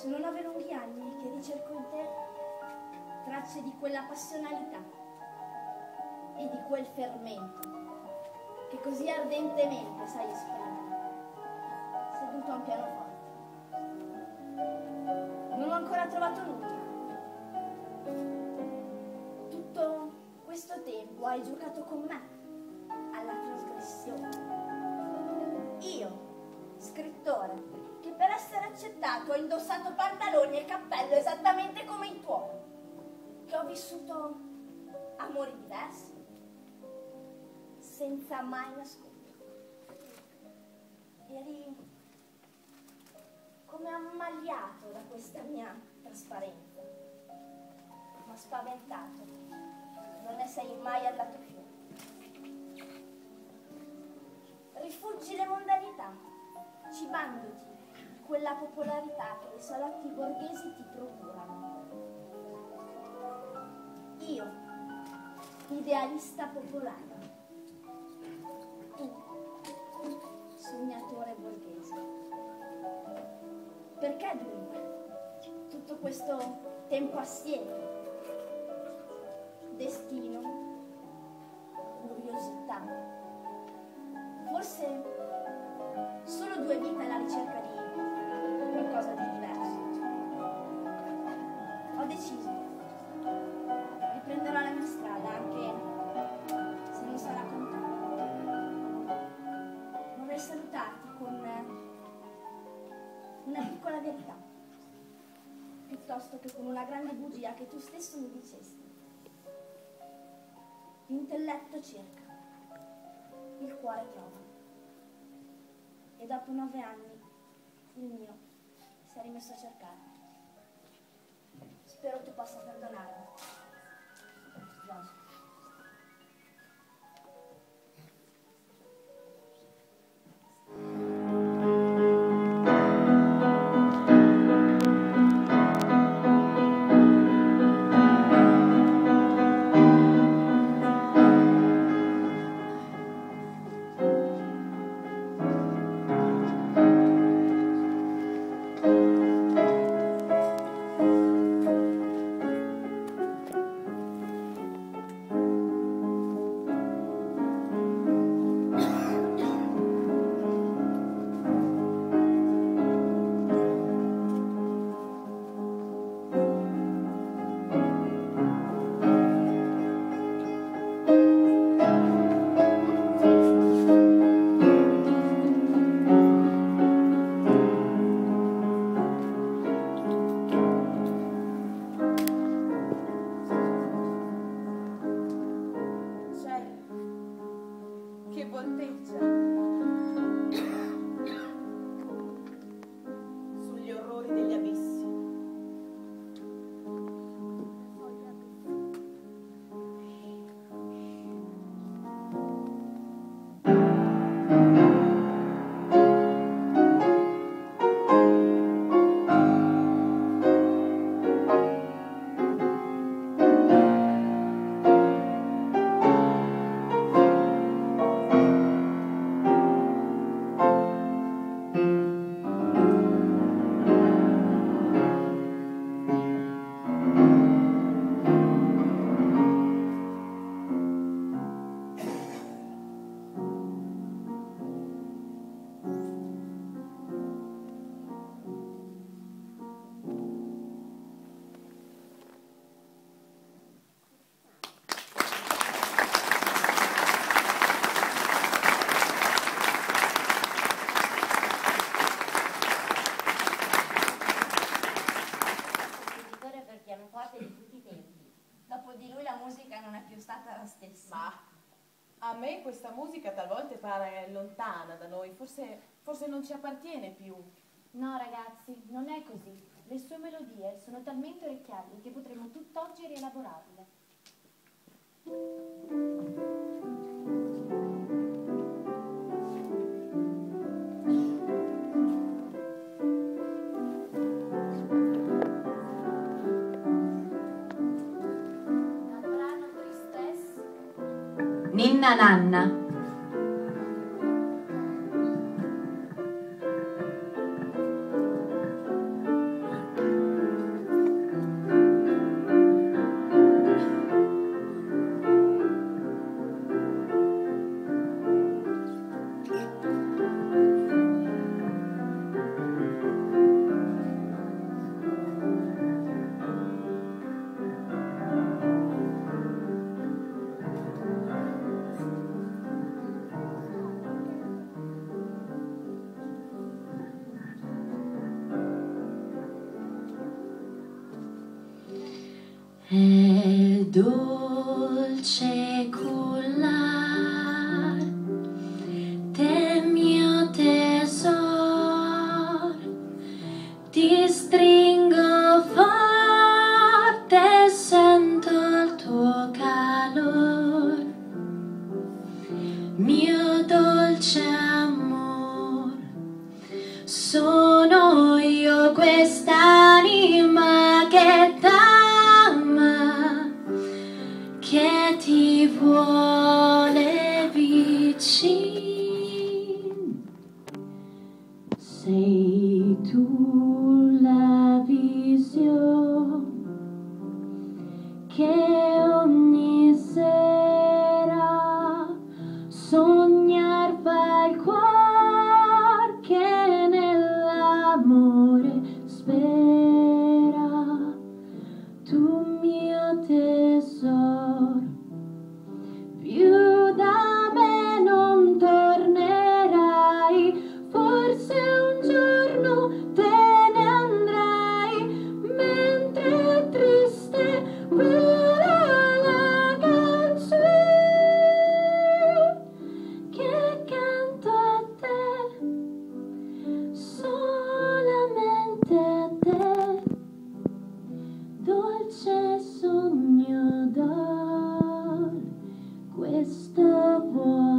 Sono 9 lunghi anni che ricerco in te tracce di quella passionalità e di quel fermento che così ardentemente sai esprimere, seduto a un pianoforte. Non ho ancora trovato nulla. Tutto questo tempo hai giocato con me alla trasgressione. Io, scrittore, che per essere accettato ho indossato pantaloni e cappello esattamente come i tuoi, che ho vissuto amori diversi, senza mai nasconderlo. Eri come ammaliato da questa mia trasparenza, ma spaventato, non ne sei mai andato più. Rifuggi le mondanità, cibandoti di quella popolarità che i salotti borghesi ti procurano. Io, idealista popolare, tu, sognatore borghese. Perché dunque tutto questo tempo assieme? Destino, curiosità, forse solo 2 vite alla ricerca di qualcosa di diverso. Ho deciso, riprenderò la mia strada anche se non sarà con te. Vorrei salutarti con una piccola verità, piuttosto che con una grande bugia che tu stesso mi dicesti. L'intelletto cerca, il cuore trova. E dopo 9 anni il mio si è rimesso a cercare. Spero tu possa perdonarmi. Rosa. A me questa musica talvolta pare lontana da noi, forse non ci appartiene più. No ragazzi, non è così. Le sue melodie sono talmente orecchiabili che potremmo tutt'oggi rielaborarle. Ninna Nanna. è dolce cullar te mio tesor, ti stringo forte, sento il tuo calor, mio dolce amor. Sono io quest'anima che t'ama, che ti vuole vicino. Sei tu la visione che ogni sera sognar fa il cuore, che nell'amore spera. Tu mio tesoro, più da me non tornerai, forse un giorno te ne andrai, mentre triste vola la canzone che canto a te, solamente a te, dolce sogno d'or, questo vuoi.